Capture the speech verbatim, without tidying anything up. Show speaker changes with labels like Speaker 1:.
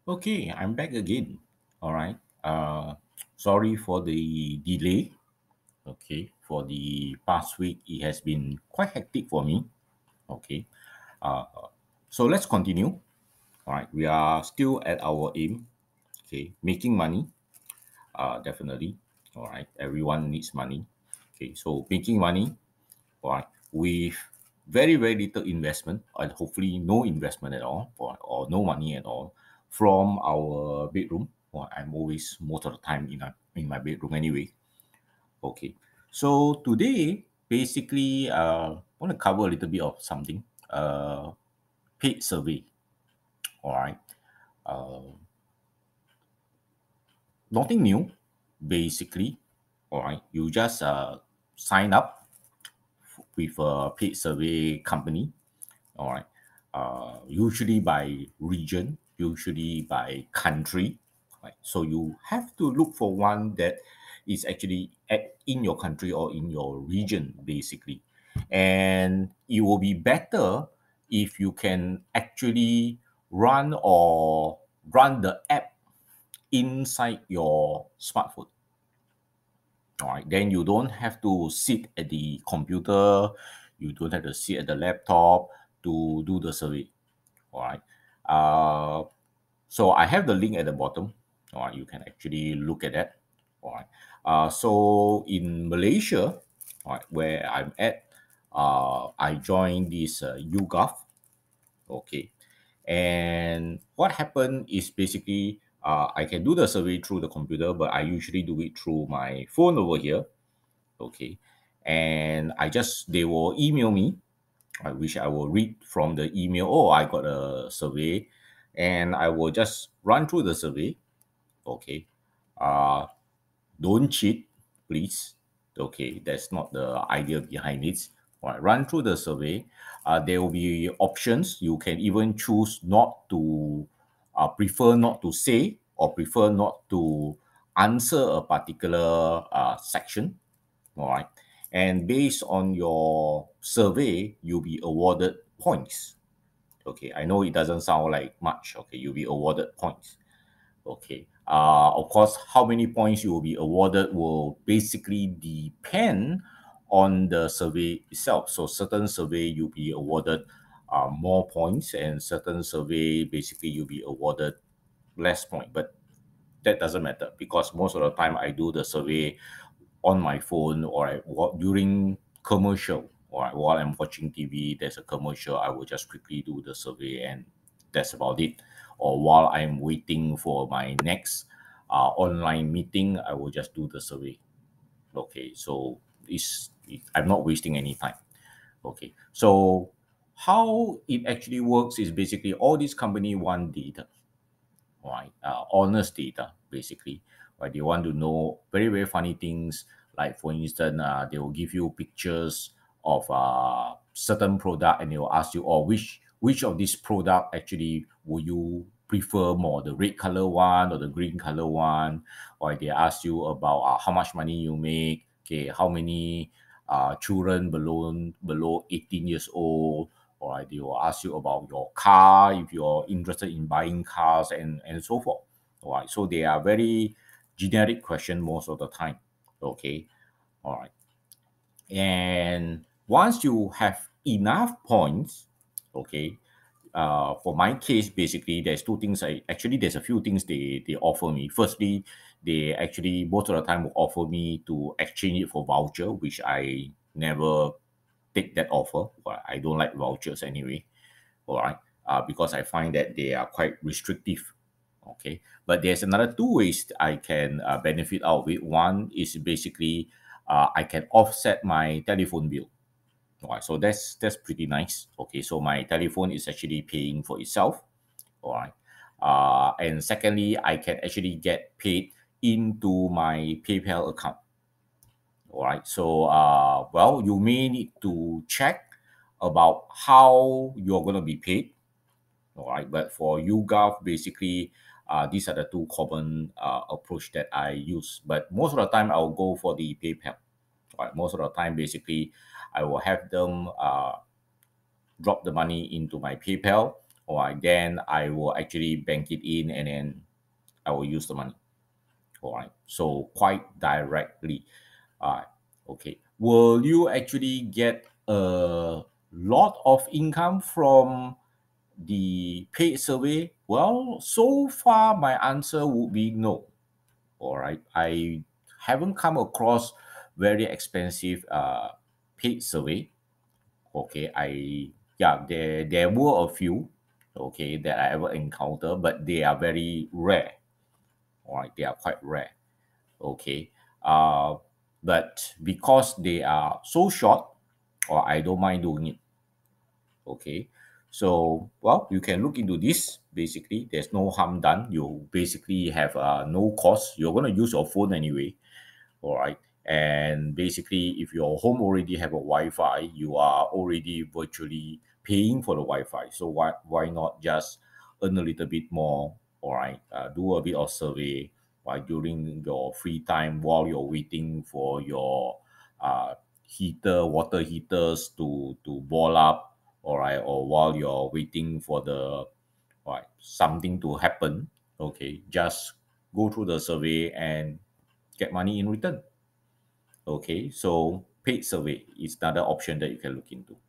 Speaker 1: Okay, I'm back again. All right. Uh, sorry for the delay. Okay, for the past week, it has been quite hectic for me. Okay. Uh, so let's continue. All right. We are still at our aim. Okay, making money. Uh, definitely. All right. Everyone needs money. Okay, so making money. All right, with very very little investment, and hopefully no investment at all, or, or no money at all, from our bedroom. Well, I'm always most of the time in a, in my bedroom anyway. Okay, so today basically uh want to cover a little bit of something. Uh, paid survey. All right, uh, nothing new, basically. All right, you just uh sign up with a paid survey company. All right. Uh, usually by region, usually by country. Right. So you have to look for one that is actually at, in your country or in your region, basically. And it will be better if you can actually run or run the app inside your smartphone. All right, then you don't have to sit at the computer, you don't have to sit at the laptop to do the survey. All right. Uh, so I have the link at the bottom. All right, you can actually look at that. All right. Uh, so in Malaysia, all right, where I'm at, uh, I joined this uh, YouGov. Okay. And what happened is basically uh, I can do the survey through the computer, but I usually do it through my phone over here. Okay. And I just, they will email me, I wish I will read from the email. Oh, I got a survey, and I will just run through the survey. Okay. Uh, don't cheat, please. Okay, that's not the idea behind it. All right, run through the survey. Uh, there will be options. You can even choose not to, uh, prefer not to say or prefer not to answer a particular uh, section. All right. And based on your survey, you'll be awarded points. Okay. I know it doesn't sound like much. Okay. You'll be awarded points. Okay. Uh, of course, how many points you will be awarded will basically depend on the survey itself. So certain survey you'll be awarded uh, more points, and certain survey basically you'll be awarded less point. But that doesn't matter because most of the time I do the survey on my phone, or I, wa- during commercial, or while I'm watching T V, there's a commercial, I will just quickly do the survey, and that's about it. Or while I'm waiting for my next uh, online meeting, I will just do the survey. Okay, so it's, it, I'm not wasting any time. Okay, so how it actually works is basically all these company want data, right? Uh, honest data, basically. Right? They want to know very, very funny things. Like, for instance, uh, they will give you pictures of uh, certain product, and they will ask you, oh, which which of this product actually will you prefer more, the red color one or the green color one? Or they ask you about uh, how much money you make, okay, how many uh, children below below eighteen years old, all right, they will ask you about your car if you're interested in buying cars, and and so forth. All right, so they are very generic question most of the time. Okay, all right, and once you have enough points, okay, uh, for my case, basically, there's two things. I actually there's a few things they they offer me. Firstly, they actually most of the time will offer me to exchange it for voucher, which I never take that offer. But I don't like vouchers anyway. All right, uh, because I find that they are quite restrictive. Okay, but there's another two ways I can uh, benefit out of it. One is basically uh, I can offset my telephone bill. All right, so that's that's pretty nice. Okay, so my telephone is actually paying for itself. All right, uh, and secondly, I can actually get paid into my PayPal account. All right. So, uh, well, you may need to check about how you're going to be paid. All right. But for YouGov, basically, uh, these are the two common uh, approach that I use. But most of the time, I'll go for the PayPal. All right. Most of the time, basically, I will have them uh, drop the money into my PayPal. All right, then I will actually bank it in and then I will use the money. All right, so quite directly. All right, okay. Will you actually get a lot of income from the paid survey? Well, so far my answer would be no. All right, I haven't come across very expensive uh, paid survey. Okay, I yeah, there there were a few, okay, that I ever encountered, but they are very rare. All right, they are quite rare. Okay, uh, but because they are so short, or I don't mind doing it. Okay, so well, you can look into this. Basically, there's no harm done. You basically have uh, no cost. You're gonna use your phone anyway. All right, and basically if your home already have a Wi-Fi, you are already virtually paying for the Wi-Fi, so why why not just earn a little bit more? All right, uh, do a bit of survey while during your free time while you're waiting for your uh, heater water heaters to to boil up. All right, or while you're waiting for the right something to happen. Okay, just go through the survey and get money in return. Okay, so paid survey is another option that you can look into.